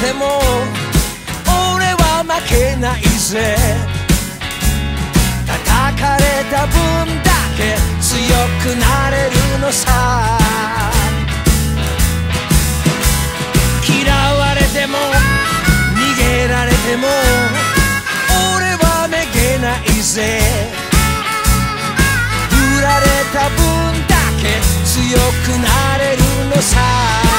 ても俺は負けないぜ。叩かれた分だけ強くなれるのさ。嫌われても逃げられても俺はめげないぜ。振られた分だけ強くなれるのさ。